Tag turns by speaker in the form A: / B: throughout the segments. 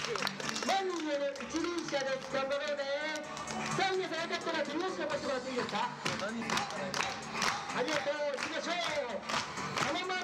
A: 前による一輪車です。頑張ろうね。さあ皆さん、よかったら手拍子残してもらっていいですか。ありがとう。行きましょう。花丸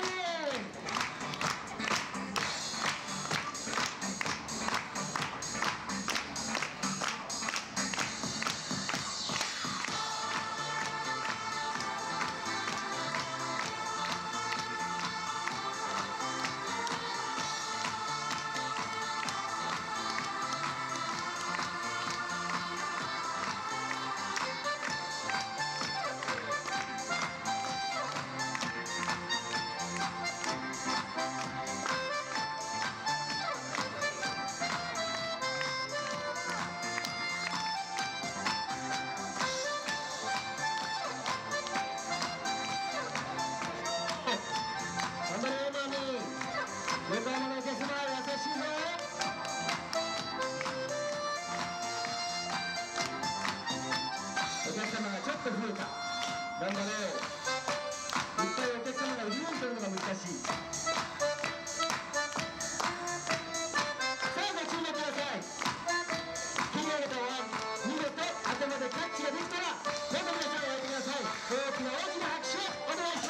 A: 横浜のお客様、優しいぞ。お客様がちょっと増えた。頑張ろう。いっぱいお客様が売り物取るのが難しい。さあご注目ください。切り上げたお椀、見事頭でキャッチができたらどうぞ皆さん焼いてください。大きな大きな拍手をお願いします。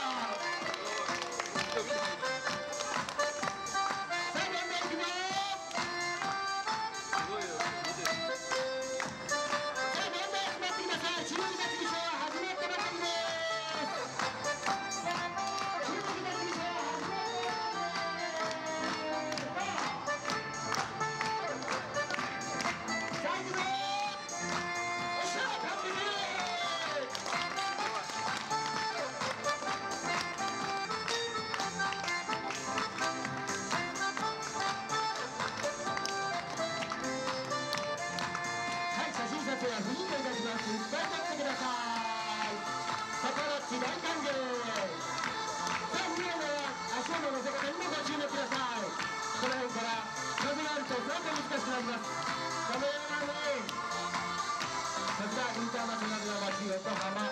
A: 雰囲気をいたします。いっぱい撮ってください。パパラッチ大歓迎。さあ皆さんは足の乗せ方にもご注目ください。この辺から風があると相当難しくなります。カメラマンね。さすがインターナショナルの街横浜。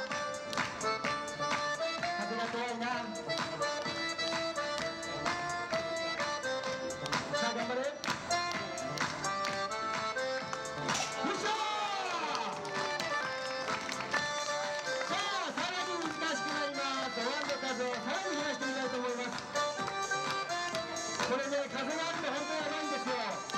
A: 風が怖いな。さあ頑張れ。さらに増やしてみたいと思います。これね、風があると本当にやばいんですよ。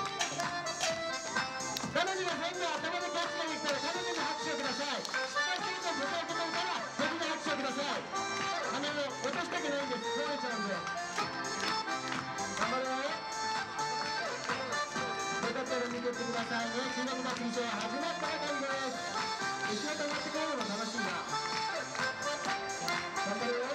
A: 彼女が全部頭でキャッチができたら彼女に拍手をください。失敗すると僕が受け止めたら僕に拍手をください。落としたくないんです。壊れちゃうんで。頑張れよ。よかったら見てってくださいね。注目祭りショーは始まったばかりです。後ろと乗ってくれるの楽しいな。頑張れよ。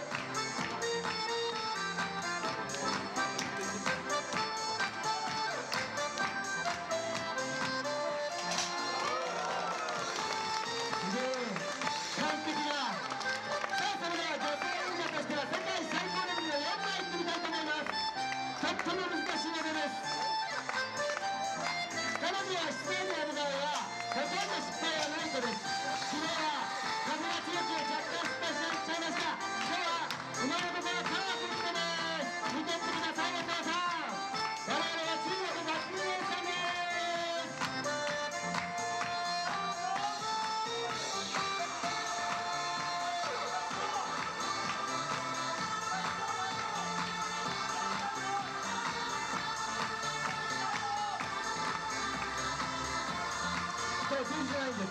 A: 全然ないんです。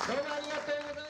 A: どうもありがとうございます。